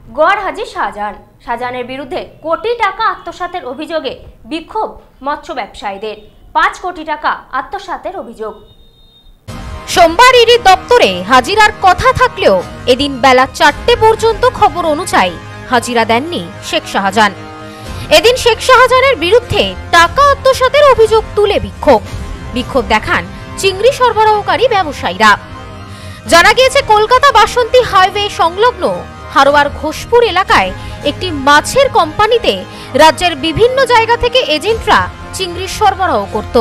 গড় হাজির শাহজাহান। শাহজাহানের বিরুদ্ধে কোটি টাকা আত্মসাতের অভিযোগে বিক্ষোভ মৎস্য ব্যবসায়ীদের। 5 কোটি টাকা আত্মসাতের অভিযোগ। সোমবার ইডি দপ্তরে হাজিরার কথা থাকলেও এদিন বেলা 4টে পর্যন্ত খবর অনুযায়ী হাজিরা দেননি শেখ শাহজাহান। এদিন শেখ শাহজাহানের বিরুদ্ধে টাকা আত্মসাতের অভিযোগ তুলে বিক্ষোভ দেখান চিংড়ি সরবরাহকারী ব্যবসায়ীরা। জানা গিয়েছে, কলকাতা বাসন্তী হাইওয়ে সংলগ্ন হারোয়ার ঘোষপুর এলাকায় একটি মাছের কোম্পানিতে রাজ্যের বিভিন্ন জায়গা থেকে এজেন্টরা চিংড়ি সরবরাহ করত।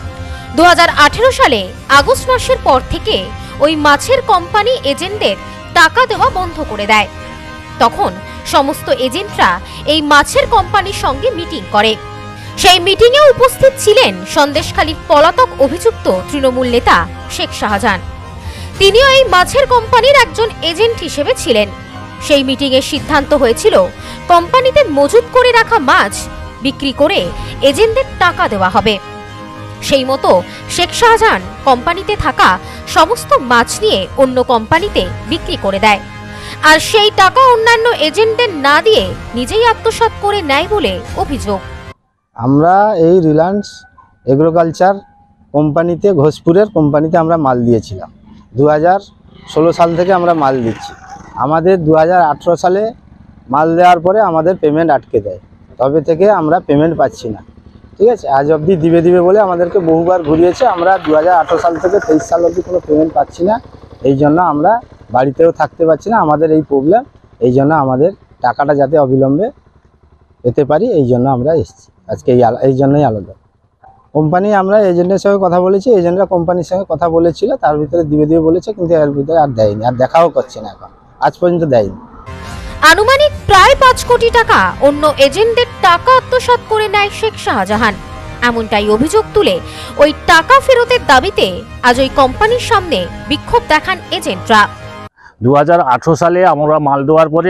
2018 সালে আগস্ট মাসের পর থেকে ওই মাছের কোম্পানি এজেন্টদের টাকা দেওয়া বন্ধ করে দেয়। তখন সমস্ত এজেন্টরা এই মাছের কোম্পানির সঙ্গে মিটিং করে। সেই মিটিংয়ে উপস্থিত ছিলেন সন্দেশখালীর পলাতক অভিযুক্ত তৃণমূল নেতা শেখ শাহজাহান। তিনিও এই মাছের কোম্পানির একজন এজেন্ট হিসেবে ছিলেন। সেই মিটিংয়ে সিদ্ধান্ত হয়েছিল কোম্পানিতে মজুত করে রাখা মাছ বিক্রি করে এজেন্টদের টাকা দেওয়া হবে। সেই মতো শেখ শাহজাহান কোম্পানিতে থাকা সমস্ত মাছ নিয়ে অন্য কোম্পানিতে বিক্রি করে দেয়, আর সেই টাকা অন্যান্য এজেন্টদের না দিয়ে নিজেই আত্মসাৎ করে নেয় বলে অভিযোগ। আমরা এই রিলায়েন্স এগ্রোকালচার কোম্পানিতে, ঘোষপুরের কোম্পানিতে আমরা মাল দিয়েছিলাম। 2016 সাল থেকে আমরা মাল দিচ্ছি। আমাদের 2018 সালে মাল দেওয়ার পরে আমাদের পেমেন্ট আটকে দেয়। তবে থেকে আমরা পেমেন্ট পাচ্ছি না। ঠিক আছে, আজ অবধি দিবে বলে আমাদেরকে বহুবার ঘুরিয়েছে। আমরা 2018 সাল থেকে 23 সাল অবধি কোনো পেমেন্ট পাচ্ছি না। এই জন্য আমরা বাড়িতেও থাকতে পারছি না। আমাদের এই প্রবলেম, এই জন্য আমাদের টাকাটা যাতে অবিলম্বে পেতে পারি, এই জন্য আমরা এসেছি আজকে। এই জন্যই আলাদা কোম্পানি, আমরা এজেন্টের সঙ্গে কথা বলেছি, এজেন্টরা কোম্পানির সঙ্গে কথা বলেছিল, তার ভিতরে দিবে বলেছে, কিন্তু এর ভিতরে আর দেয়নি, আর দেখাও করছে না, এখন আজ পর্যন্ত দেয়নি। আনুমানিক প্রায় 5 কোটি টাকা অন্য এজেন্টদের টাকা আত্মসাৎ করে নেয় শেখ শাহজাহান। এমনটাই অভিযোগ তুলে ওই টাকা ফেরতের দাবিতে আজ ওই কোম্পানির সামনে বিক্ষোভ দেখান এজেন্টরা। 2018 সালে আমরা মাল দেওয়ার পরে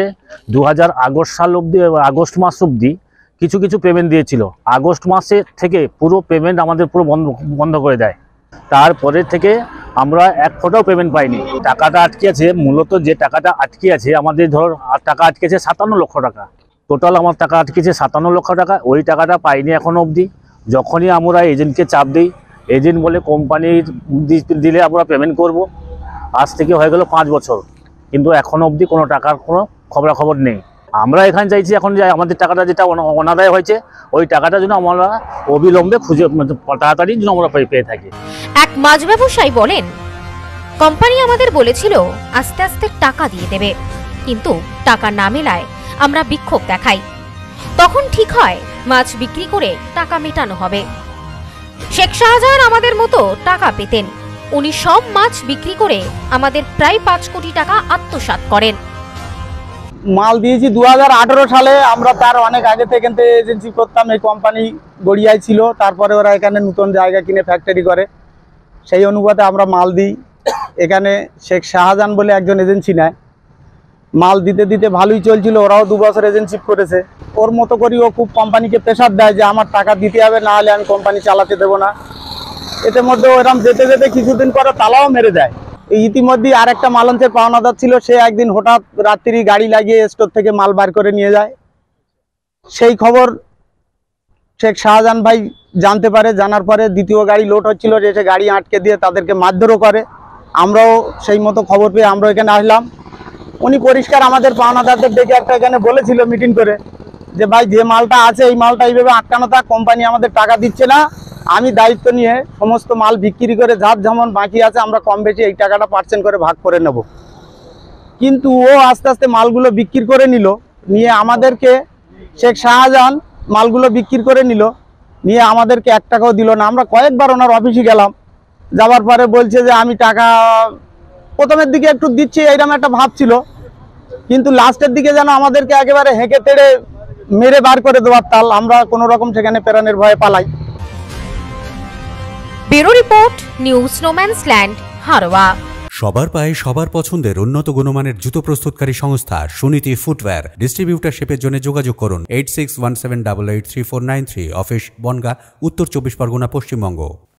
2000 আগস্ট মাস অবধি কিছু পেমেন্ট দিয়েছিল। আগস্ট মাসে থেকে পুরো পেমেন্ট আমাদের পুরো বন্ধ করে দেয়। তারপরে থেকে আমরা এক ফোঁটাও পেমেন্ট পাইনি। টাকাটা আটকে আছে, মূলত যে টাকাটা আটকে আছে আমাদের, ধর টাকা আটকেছে 57 লক্ষ টাকা। টোটাল আমার টাকা আটকেছে 57 লক্ষ টাকা। ওই টাকাটা পাইনি এখনো অবধি। যখনই আমরা এজেন্টকে চাপ দিই, এজেন্ট বলে কোম্পানির দিলে আমরা পেমেন্ট করব। আজ থেকে হয়ে গেল 5 বছর, কিন্তু এখনো অবধি কোনো টাকার কোনো খবরাখবর নেই। আমরা এখানে চাইছি এখন যে আমাদের টাকাটা যেটা অনাদায় হয়েছে, ওই টাকাটা যেন আমরা অবিলম্বে খুঁজে তাড়াতাড়ি যেন আমরা পেয়ে থাকি। এক মাছ ব্যবসায়ী বলেন, কোম্পানি আমাদের বলেছিল আস্তে আস্তে টাকা দিয়ে দেবে, কিন্তু টাকা না মেলায় আমরা বিক্ষোভ দেখাই। তখন ঠিক হয় মাছ বিক্রি করে টাকা মেটানো হবে। শেখ শাহজাহান আমাদের মতো টাকা পেতেন। উনি সব মাছ বিক্রি করে আমাদের প্রায় 5 কোটি টাকা আত্মসাৎ করেন। মাল দিয়েছি 2018 সালে। আমরা তার অনেক আগে থেকে এজেন্সি করতাম। এই কোম্পানি গড়িয়ায় ছিল, তারপরে ওরা এখানে নতুন জায়গা কিনে ফ্যাক্টরি করে, সেই অনুপাতে আমরা মাল দিই। এখানে শেখ শাহজাহান বলে একজন এজেন্সি নেয়। মাল দিতে দিতে ভালোই চলছিল, ওরাও 2 বছর এজেন্সি করেছে। ওর মতো করি ও খুব কোম্পানিকে প্রেশার দেয় যে আমার টাকা দিতে হবে, না হলে আমি কোম্পানি চালাতে দেবো না। এতে মধ্যে ওরকম যেতে কিছুদিন পরে তালাও মেরে দেয়। ইতিমধ্যেই আর একটা মালঞ্চের পাওনাদার ছিল, সে একদিন হঠাৎ রাত্রি গাড়ি লাগিয়ে স্টোর থেকে মাল বার করে নিয়ে যায়। সেই খবর শেখ শাহজাহান ভাই জানতে পারে। জানার পরে দ্বিতীয় গাড়ি লোড হচ্ছিল, এসে গাড়ি আটকে দিয়ে তাদেরকে মারধরও করে। আমরাও সেই মতো খবর পেয়ে আমরা এখানে আসলাম। উনি পরিষ্কার আমাদের পাওনাদারদের ডেকে একটা এখানে বলেছিল মিটিং করে যে ভাই, যে মালটা আছে এই মালটা এইভাবে আটকানো থাক, কোম্পানি আমাদের টাকা দিচ্ছে না, আমি দায়িত্ব নিয়ে সমস্ত মাল বিক্রি করে যার যেমন বাকি আছে আমরা কম বেশি এই টাকাটা % করে ভাগ করে নেব। কিন্তু ও আস্তে আস্তে মালগুলো বিক্রি করে নিয়ে আমাদেরকে, শেখ শাহজাহান মালগুলো বিক্রি করে নিয়ে আমাদেরকে 1 টাকাও দিল না। আমরা কয়েকবার ওনার অফিসে গেলাম, যাওয়ার পরে বলছে যে আমি টাকা প্রথমের দিকে একটু দিচ্ছি, এইরকম একটা ভাব ছিল, কিন্তু লাস্টের দিকে যেন আমাদেরকে একেবারে হেঁকে তেড়ে মেরে বার করে দেওয়ার তাল। আমরা কোনো রকম সেখানে প্রাণের ভয়ে পালাই। ব্যুরো রিপোর্ট, নিউজ স্নোম্যান্সল্যান্ড, হারোয়া। সবার পায়ে সবার পছন্দের উন্নত গুণমানের জুতো প্রস্তুতকারী সংস্থা সুনীতি ফুটওয়্যার। ডিস্ট্রিবিউটারশিপের জন্য যোগাযোগ করুন 8617883493, অফিস বনগাঁ, উত্তর 24 পরগনা, পশ্চিমবঙ্গ।